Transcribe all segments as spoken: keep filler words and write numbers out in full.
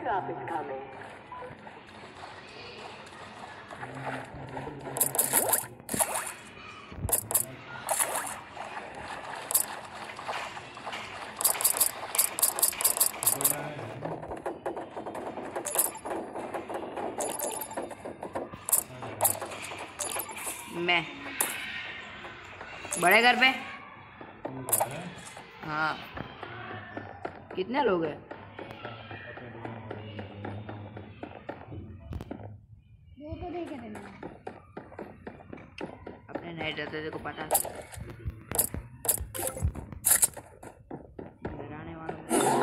Airdrop is coming. मैं बड़े घर पे। हाँ कितने लोग हैं? वो तो देखे थे मैंने अपने नहीं रहते तेरे को पता। डराने वालों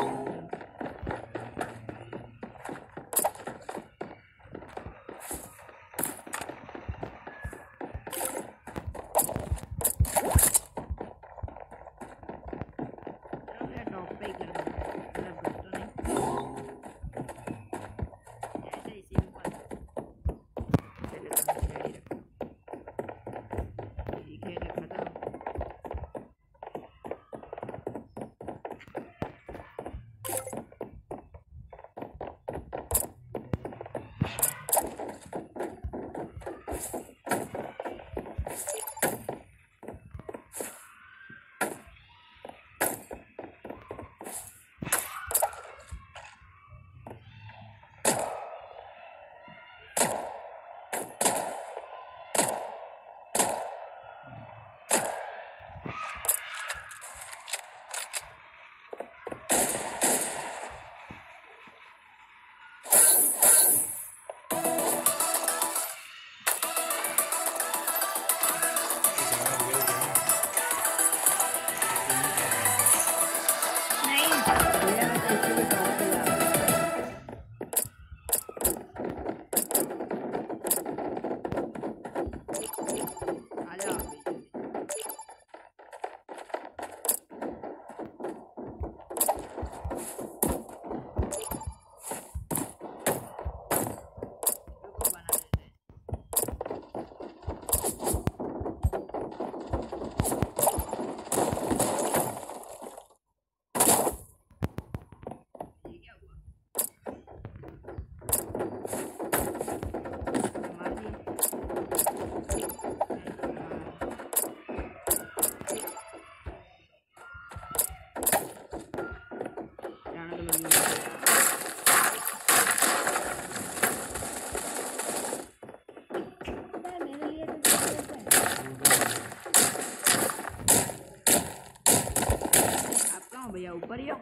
भैया ऊपर ही हो।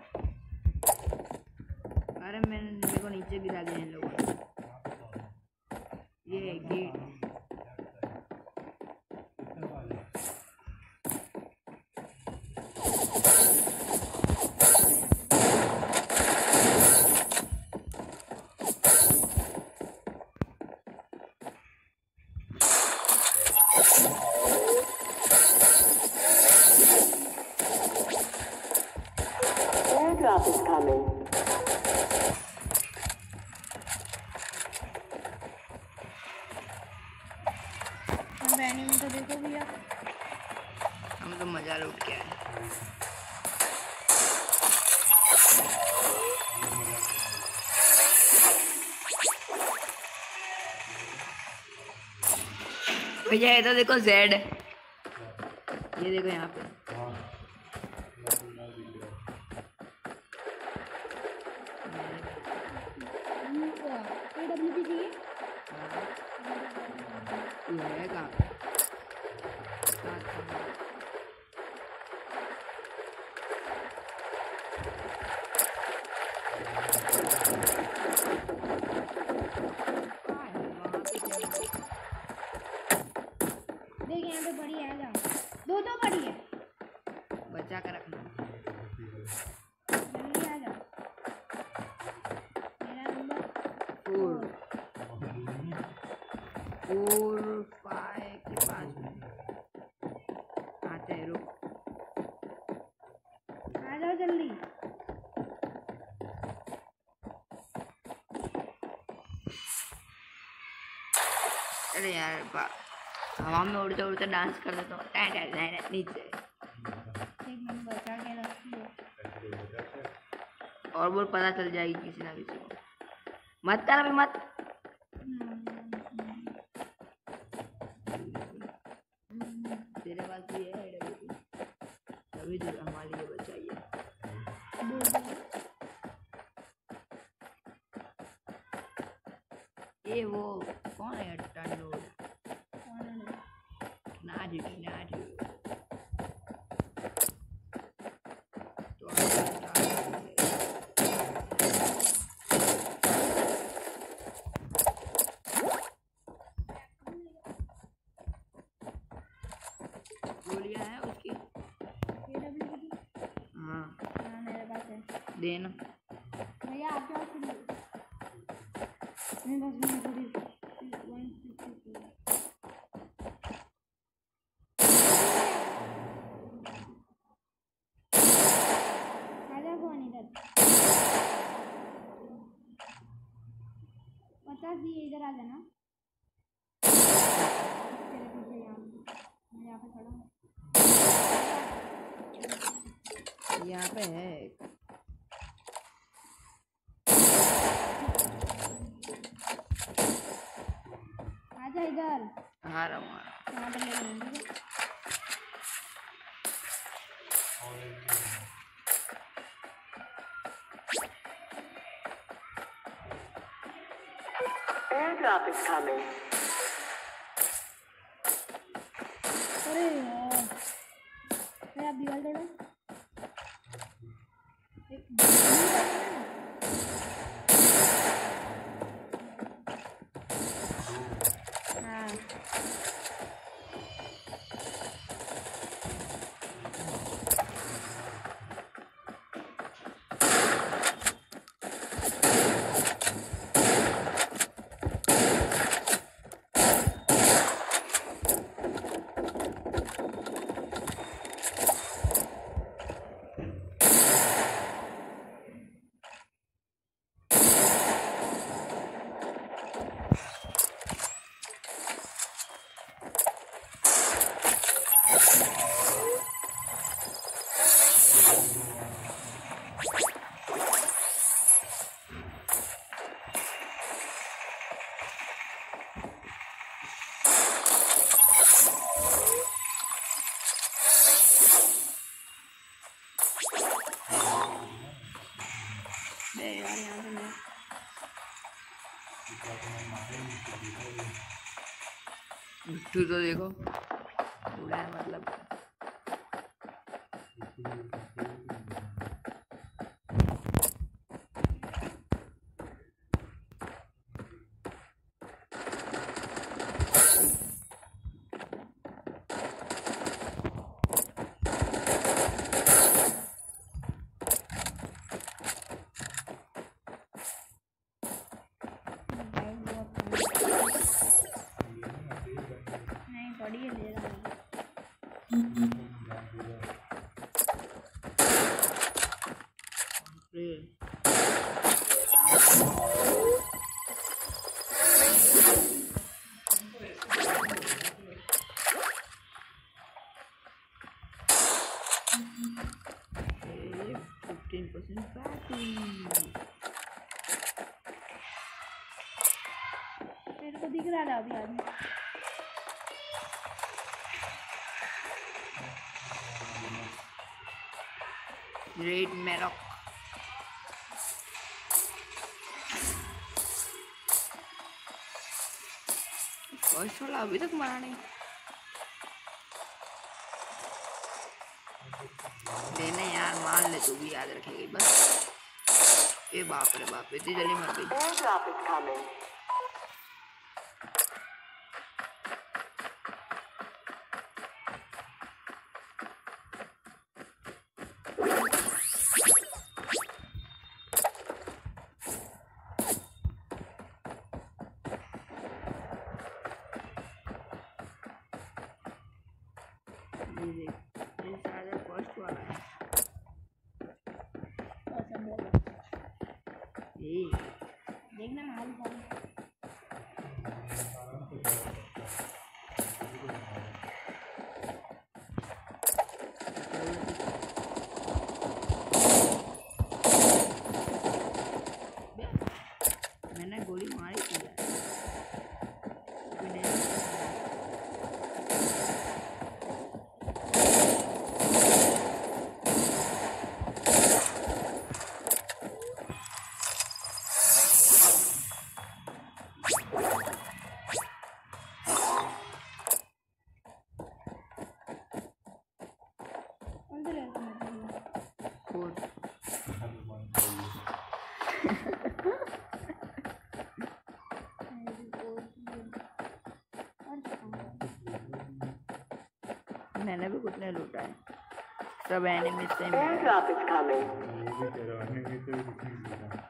अरे मैंने मेरे को नीचे गिरा दिया इन लोगों ने। ये गेट Airdrop is coming. बैनी में तो देखो भैया हम तो मजा लूट के आए। भैया ये तो देखो जेड, ये देखो यहाँ पे देख यहाँ पे बड़ी है, जा दो दो बड़ी है, बचा कर रखना। जल्दी आ जा। मेरा नंबर फोर फोर फाइव के पास आते हैं। रुक आ जाओ जल्दी। अरे यार हवा में उड़ते उड़ते डांस कर देता हूँ नीचे। एक नंबर बचा के रखी हो और वो पता चल जाएगी किसी ना किसी को। मत कर अभी मत। तेरे पास भी है आइडिया, तभी तो हमारे लिए बचाइए। ये वो कौन है टंडो? नाजू नाजू तो गोलियां है उसकी। हाँ हाँ मेरे पास है। देना भैया आप जाओ फिर। मेरे पास में थोड़ी वन फिफ्टी आजा कौन इधर पचास दिए इधर आ जाना। तेरे पीछे यहाँ मैं यहाँ पे खड़ा हूँ। यहाँ पे है। आजा इधर। आ रहा हूँ आ रहा हूँ। यहाँ पे ले लेंगे। Airdrop is coming. अरे यार मैं आप दीवार तोड़ो। एक हाँ यार यहाँ से मैं मिट्टू तो देखो पूरा है मतलब। नहीं पड़ी है ले रहा हूँ। Fifteen percent battery. मेरे को दिख रहा था अभी आदमी। रेड मेरॉक फर्स्ट वाला अभी तक मरा नहीं। लेने यार मान ले तू भी याद रखेगी बस। ए बाप रे बाप इतनी जल्दी मर गई। Airdrop is coming. ये देख ये शायद फर्स्ट वाला है। ऐसा बोल ये देखना मालूम पड़ा। मैंने भी कुछ नहीं लूटा है, सब एनिमी से मिला है। Airdrop is coming. ये भी कह रहा है कि तो कुछ नहीं सीखा।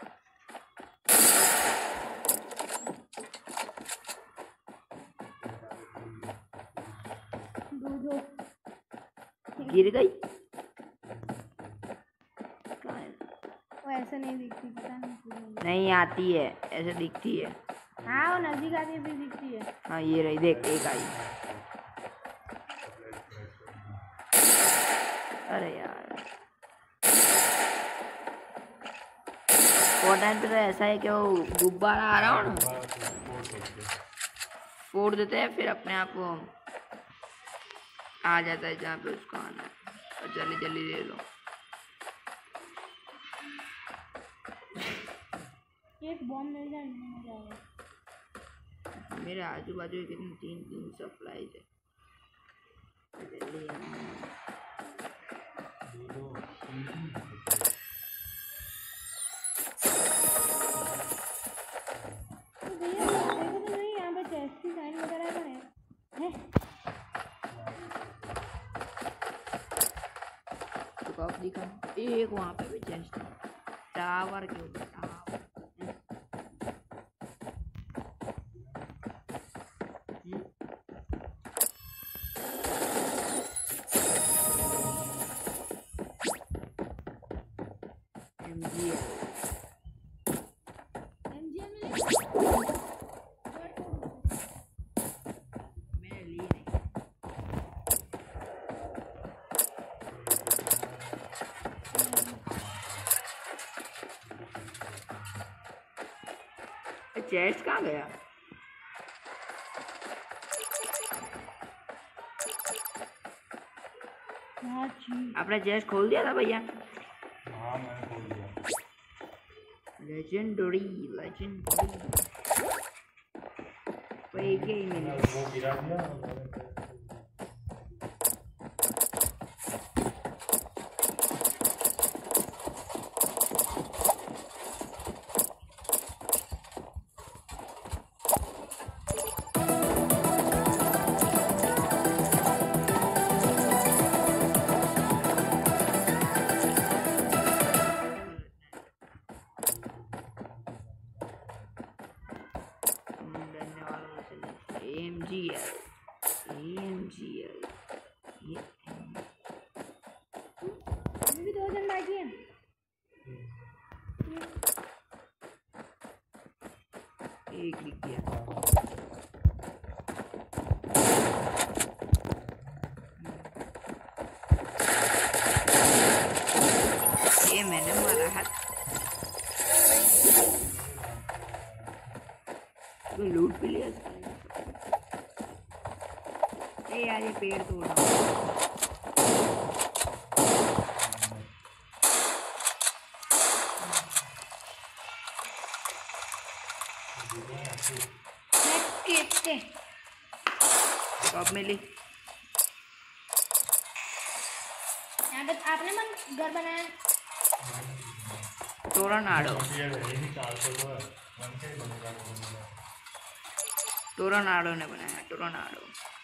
दो दो गिर गई। कहाँ है? वो ऐसे नहीं दिखती, पता नहीं क्यों। नहीं आती है, ऐसे दिखती है। हाँ वो नजदीक आती है फिर दिखती है। हाँ ये रही, देख एक आई। अरे यार वो टाइम पे तो ऐसा है कि वो गुब्बारा आ रहा हो ना, फोड़ देते हैं, फिर अपने आप वो आ जाता है जहाँ पे उसको आना है, और जल्दी जल्दी ले लो। एक बॉम्ब मिल जाए मजा आएगा। मेरे आजू बाजू कितनी तीन तीन सप्लाई है। जल्दी तो भैया देखो तो नहीं यहाँ पे चेस्ट की साइन वगैरह तो है है? तो कब दिखा एक वहाँ पे भी चेस्ट टावर के ऊपर टावर। चेस्ट कहाँ गया? आपने चेस्ट खोल दिया था भैया? हाँ मैंने खोल दिया। लेजेंडरी लेजेंडरी वही के मिले। वो गिरा दिया। एक लिख दिया। ये मैंने मारा है। तो लूट भी लिया। ए यार ये पेड़ तोड़ कब मिली? यहाँ पे आपने मन घर बनाया? टोरनाडो टोरनाडो ने बनाया। टोरनाडो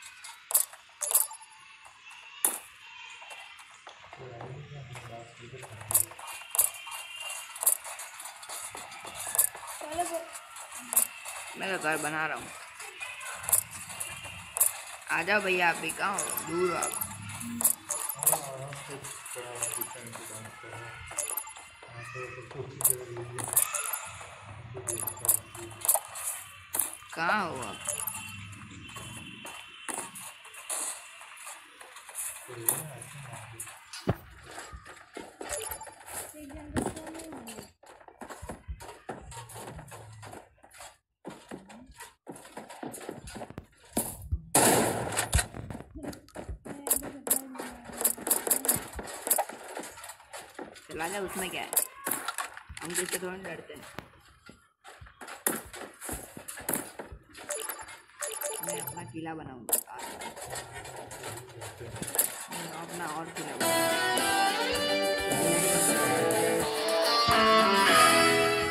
मैं तो घर बना रहा हूँ। आ जाओ भैया, आप भी कहाँ हो? दूर हो आप? कहाँ हो आप? चला जा, उसमें क्या है, हम जिससे थोड़ा डरते हैं। मैं अपना किला बनाऊंगा, मैं अपना और किला बनाऊंगा।